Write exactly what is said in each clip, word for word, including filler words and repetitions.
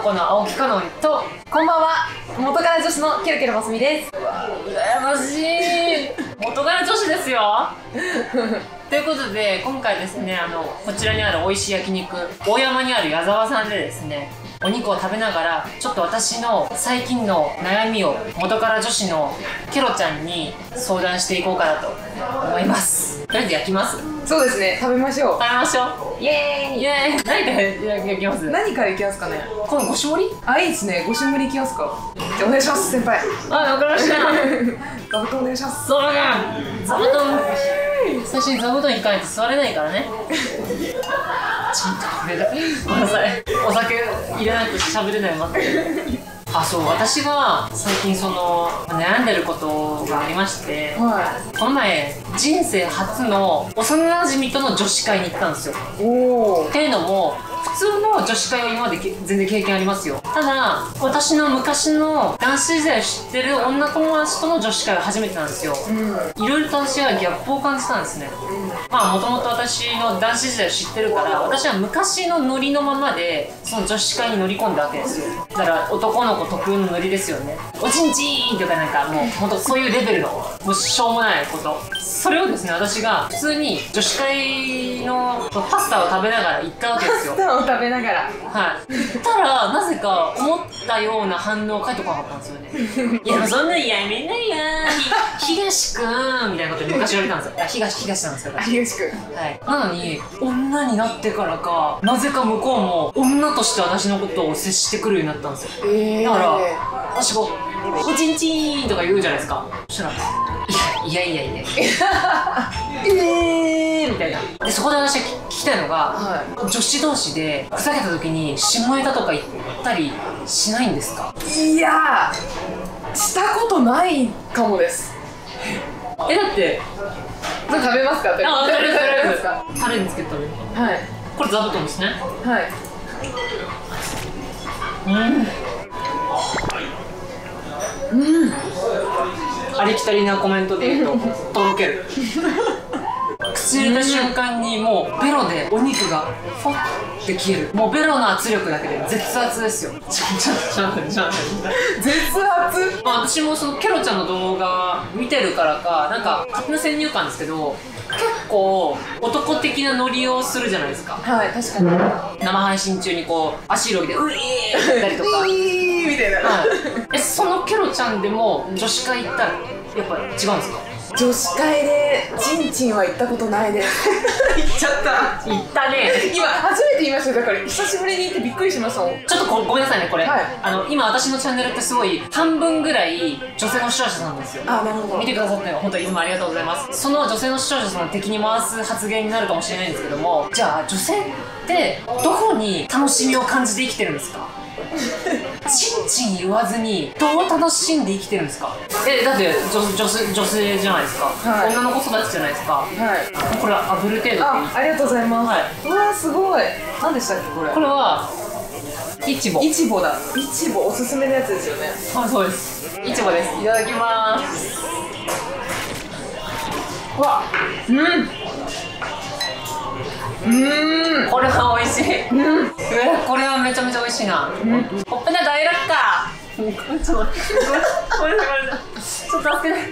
子の青木かのんと、 こんばんは、元から女子のケロケロますみです。 うわ羨ましい元から女子ですよということで今回ですね、あのこちらにある美味しい焼肉、大山にある矢沢さんでですね、お肉を食べながらちょっと私の最近の悩みを元から女子のケロちゃんに相談していこうかなと思います。とりあえず焼きます。 そうですね、食べましょう。 食べましょう。イエーイイエーイ。何から焼きます？ 何からいきますかね。 このごし盛り？ あ、いいですね。ごし盛りいきますか。じゃあお願いします先輩。 あ、わかりました座布団お願いします。 座布団座布団最初に座布団に行かないと座れないからねちょっとこれだ、ごめんなさい、お酒入れないと喋れないの待ってあ、そう、私が最近その悩んでることがありまして、 はこの前人生初の幼馴染との女子会に行ったんですよ。 い。おお。 っていうのも普通の女子会は今まで全然経験ありますよ。ただ私の昔の男子時代を知ってる女友達との女子会は初めてなんですよ。 うん。 いろいろと私はギャップを感じたんですね。まあもともと私の男子時代を知ってるから、私は昔のノリのままでその女子会に乗り込んだわけですよ。だから男の子特有のノリですよね。おちんちんとかなんかもうほんとそういうレベルのもうしょうもないこと、それをですね私が普通に女子会のパスタを食べながら行ったわけですよ。 パスタを食べながら。 はい。行ったらなぜか思ったような反応を返ってこなかったんですよね。いやそんなんやめないやひ東くんみたいなこと昔言われたんですよ。あ、東東なんですよ。 東くん。 はい。なのに女になってからかなぜか向こうも女として私のことを接してくるようになったんですよ。 ええー。 だから私こうおちんちんとか言うじゃないですか。そしたらいやいやいやいやえーみたいな。でそこで私が聞きたいのが、はい、女子同士でふざけた時に下ネタとか言ったりしないんですか？ いやー、したことないかもです。 え、だって食べますか？ あ、食べる食べるですか？ タレにつけて食べる。 はい。 これ座布団ですね。 はい。うんうん、 ありきたりなコメントで言うととろける口入れた瞬間にもうベロでお肉がフォッて消える。もうベロの圧力だけで絶圧ですよ。ちょちょちょちょちょ絶圧。 まあ私もそのケロちゃんの動画見てるからかなんか勝手な先入観ですけど、結構男的なノリをするじゃないですか。 はい、確かに。 生配信中にこう足広げて「うえー!」って言ったりとかういーみたいな、 はい、えそのケロちゃんでも女子会行ったらやっぱ違うんですか？ 女子会でチンチンは行ったことないです行っちゃった。 行ったね。 今初めて言いましたよ。だから久しぶりに行ってびっくりしましたもん。 ちょっとこごめんなさいねこれ、 はい、 あの今私のチャンネルってすごい半分ぐらい女性の視聴者さんですよ。 あ、なるほど。 見てくださって本当にいつもありがとうございます。その女性の視聴者さんを敵に回す発言になるかもしれないんですけども、じゃあ女性ってどこに楽しみを感じて生きてるんですか？チンチン言わずにどう楽しんで生きてるんですか？え、だって女、女性、女性じゃないですか、はい、女の子育ちじゃないですか。はい。これは炙る程度でいい。 あ、ありがとうございます。はい、うわーすごい。何でしたっけこれ？これはイチボ。 イチボだ。イチボおすすめのやつですよね。 はい、そうです。イチボです。いただきます。うわ、うん。うーん、これは美味しい。うん、え、これはめちゃめちゃ美味しいな。うん、ほっぺた大落下。ちょっと待って、ごめんなさい、ごめんなさい。ちょっと助けて。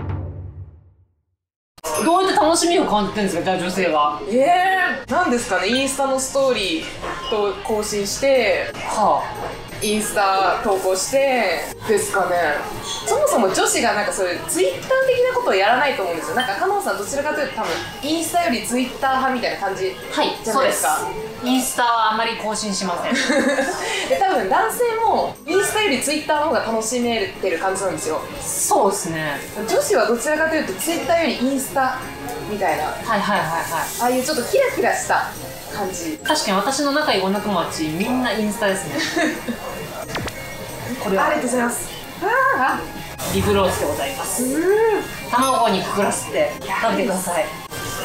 どうやって楽しみを感じてるんですか、じゃあ女性は。 ええー、なんですかね、インスタのストーリーと更新して、はあ、インスタ投稿してですかね。そもそも女子がなんかそういうツイッター的なことをやらないと思うんですよ。なんか加納さんどちらかというと多分インスタよりツイッター派みたいな感じじゃないですか。はい、そうです。 インスタはあんまり更新しませんで多分男性もインスタよりツイッターの方が楽しめてる感じなんですよ。 そうですね。 女子はどちらかというとツイッターよりインスタみたいな、はいはいはいはい、 ああいうちょっとキラキラした感じ。 確かに私の仲いい女友達みんなインスタですねこれはありがとうございます。あリブロースでございます。卵にくぐらせて食べてください。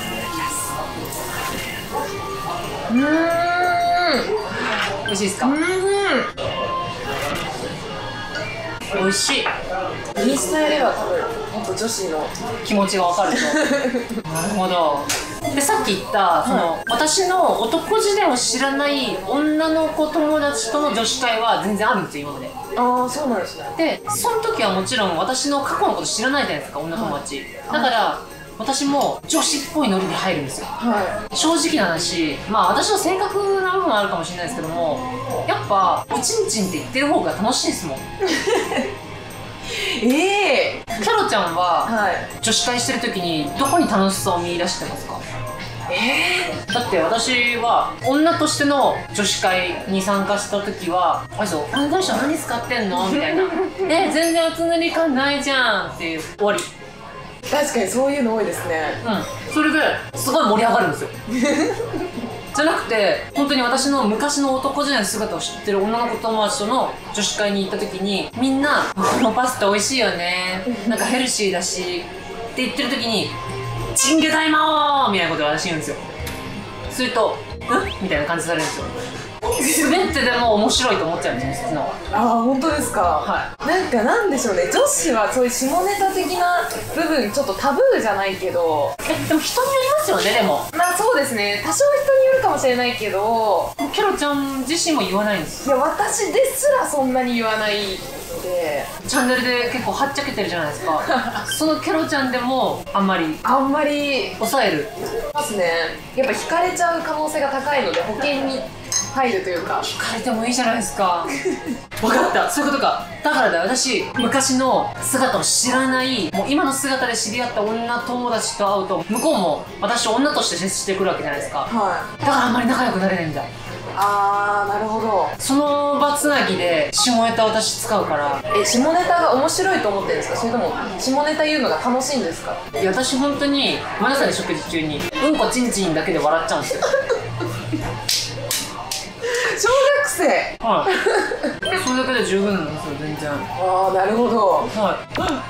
うーん、美味しいですか？うん、美味しい。 インスタやれば多分もっと女子の気持ちがわかるとなるほど。 でさっき言ったその、はい、私の男時代を知らない女の子友達との女子会は全然あるんですよ今まで。 ああそうなんですね。 でその時はもちろん私の過去のこと知らないじゃないですか女友達、はい、だから私も女子っぽいノリに入るんですよ、はい、正直な話、まあ私の性格な部分はあるかもしれないですけども、やっぱおちんちんって言ってる方が楽しいですもんええー、キャロちゃんは女子会してる時にどこに楽しさを見出してますか？えー、だって私は女としての女子会に参加した時は「あれぞファンデーション何使ってんの？」みたいな「え全然厚塗り感ないじゃん」っていう終わり。 確かにそういうの多いですね。 うん、それですごい盛り上がるんですよじゃなくて本当に私の昔の男時代の姿を知ってる女の子友達との女子会に行った時にみんな「このパスタ美味しいよね、なんかヘルシーだし」って言ってる時に「チンゲ大魔王!」みたいなことを私言うんですよ。すると「うん?」みたいな感じされるんですよ。全てでも面白いと思っちゃうんですよ、そっちの。 ああ本当ですか。はい。なんかなんでしょうね、女子はそういう下ネタ的な部分ちょっとタブーじゃないけど、 えでも人によりますよね。でもまあそうですね、多少人によるかもしれないけど、 キャロちゃん自身も言わないんです。 いや私ですらそんなに言わないので。 チャンネルで結構はっちゃけてるじゃないですかそのキャロちゃんでもあんまりあんまり抑えるますね。やっぱ惹かれちゃう可能性が高いので保険に入るというか。 惹かれてもいいじゃないですか分かった、そういうことか。だからだ、私昔の姿を知らないもう今の姿で知り合った女友達と会うと向こうも私を女として接してくるわけじゃないですか。はい、だからあんまり仲良くなれないんだ。 あーなるほど。その場つなぎで下ネタ私使うから。 え下ネタが面白いと思ってるんですか、それとも下ネタ言うのが楽しいんですか？ いや私本当にごめんなさいね、食事中にうんこちんちんだけで笑っちゃうんですよ小学生。 はいそれだけで十分なんですよ全然。 ああなるほど。 はい、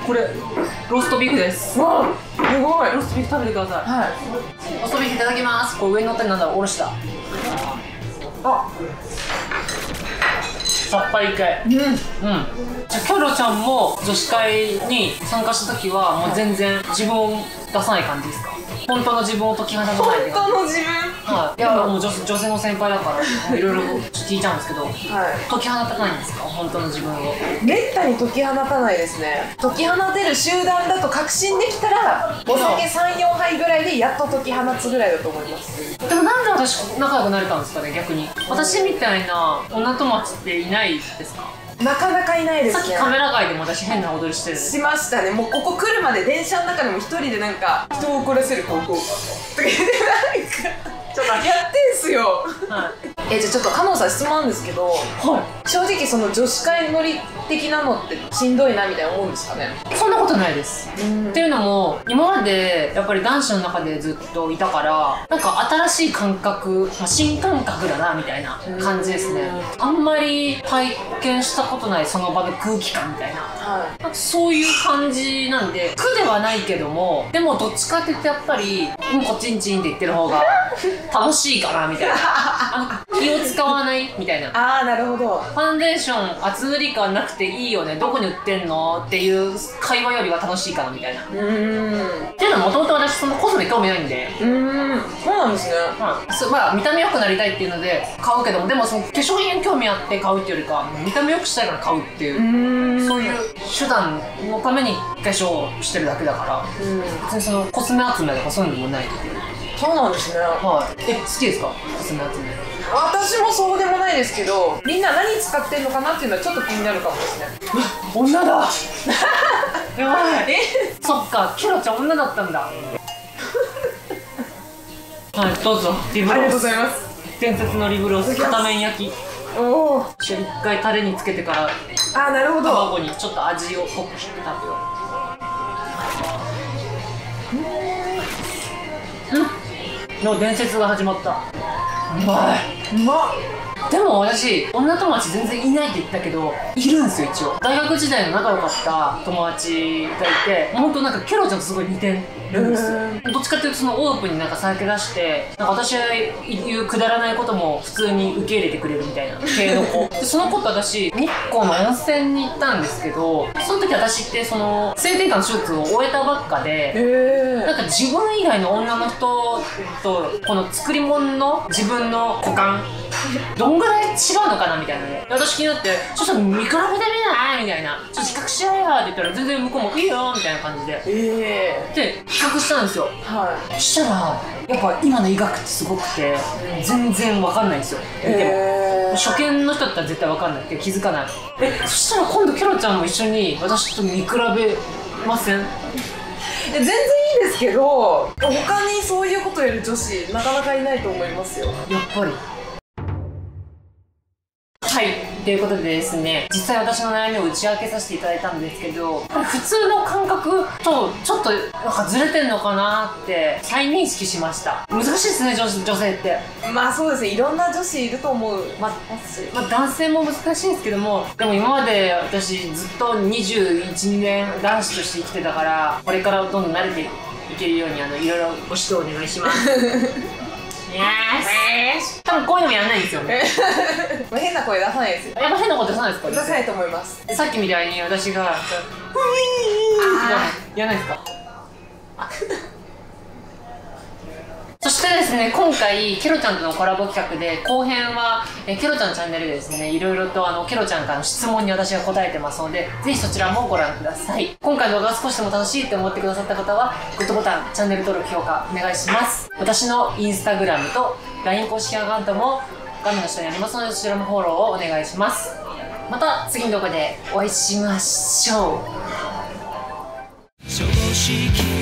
これローストビーフです。 わあすごい。 ローストビーフ食べてください。はい、ローストビーフいただきます。これ上に乗ってるなんだろう、おろした。あさっぱり系。うん、うん、じゃあキャロちゃんも女子会に参加した時はもう全然自分を出さない感じですか？本当の自分を解き放たないで。 本当の自分。 はい。いやもう女女性の先輩だからいろいろ聞いちゃうんですけど、はい、解き放たないんですか本当の自分を？ めったに解き放たないですね。解き放てる集団だと確信できたらお酒さん、よんはいぐらいでやっと解き放つぐらいだと思います。 でもなんで私仲良くなれたんですかね逆に。私みたいな女友達っていないですか？ なかなかいないですね。 さっきカメラ界でも私変な踊りしてるんです。 しましたね。もうここ来るまで電車の中でも一人でなんか人を怒らせる高校とか言ってなんかちょっとやってんすよ。はい、えじゃあちょっと加納さん質問なんですけど、はい、正直その女子会乗り的なのってしんどいなみたいな思うんですかね？ そんなことないです。っていうのも今までやっぱり男子の中でずっといたからなんか新しい感覚、まあ、新感覚だなみたいな感じですね。あんまり体験したことないその場の空気感みたいな、はい、なんかそういう感じなんで苦ではないけども、でもどっちかって言ってやっぱりうんこちんちんって言ってる方が楽しいかなみたいなあの気を使わないみたいな。 あーなるほど。 ファンデーション厚塗り感なくていいよね、どこに売ってんのっていう会話よりは楽しいかなみたいな。うーんっていうのはもともと私そのコスメ興味ないんで。 うーんそうなんですね。 はい、そまあ見た目良くなりたいっていうので買うけども、でもその化粧品興味あって買うっていうよりか見た目良くしたいから買うっていう、うーんそういう手段のために化粧してるだけだから、うん別にそのコスメ集めとかそういうのもないっていう。 そうなんですね。 はい。え好きですかコスメ集め？ 私もそうでもないですけど、みんな何使ってんのかなっていうのはちょっと気になるかもですね。 女だやばい。えそっかキャロちゃん女だったんだはいどうぞリブロース。ありがとうございます。伝説のリブロース片面焼き。おお一回タレにつけてから、 あなるほど、 卵にちょっと味を濃くして食べよう。うんの伝説が始まった。うまい。 うまっ。 でも私女友達全然いないって言ったけどいるんですよ。一応大学時代の仲良かった友達がいて、ほんとなんかケロちゃんとすごい似てるんですよ。どっちかっていうとそのオープンになんかさらけ出して、なんか私が言うくだらないことも普通に受け入れてくれるみたいな系の子で、その子と私日光の温泉に行ったんですけど、その時私ってその性転換の手術を終えたばっかで、なんか自分以外の女の人とこの作り物の自分の股間どんぐらい違うのかなみたいなね。私気になって「ちょっと見比べてみない?」みたいな「ちょっと比較しようよ」って言ったら全然向こうも「いいよ」みたいな感じで、えー、で比較したんですよ。はい、そしたらやっぱ今の医学ってすごくて全然わかんないんですよ。見ても、えー、初見の人だったら絶対わかんないって気づかない。えそしたら今度ケロちゃんも一緒に私と見比べません？ 全然いいですけど、他にそういうことやる女子なかなかいないと思いますよ。 やっぱり。はい、ということでですね、実際私の悩みを打ち明けさせていただいたんですけど、普通の感覚とちょっとなんかずれてんのかなって再認識しました。難しいですね、女, 女性って。 まあそうですね、いろんな女子いると思う。まあ、 まあ、男性も難しいんですけども、でも今まで私ずっとにじゅういち、にねん男子として生きてたから、これからどんどん慣れていけるようにあのいろいろご指導お願いします。イエース。多分こういうのもやんないんですよね。 変な声出さないですよ。 やっぱ変な声出さないですか？ 出さないと思います。 さっきみたいに私がフィーやらないですか？そしてですね、今回ケロちゃんとのコラボ企画で後編はえケロちゃんのチャンネルでですね、いろいろとあのケロちゃんからの質問に私が答えてますので、ぜひそちらもご覧ください。今回の動画が少しでも楽しいって思ってくださった方はグッドボタン、チャンネル登録、評価お願いします。私のインスタグラムと ライン 公式アカウントも画面の下にありますので、そちらもフォローをお願いします。また次の動画でお会いしましょう。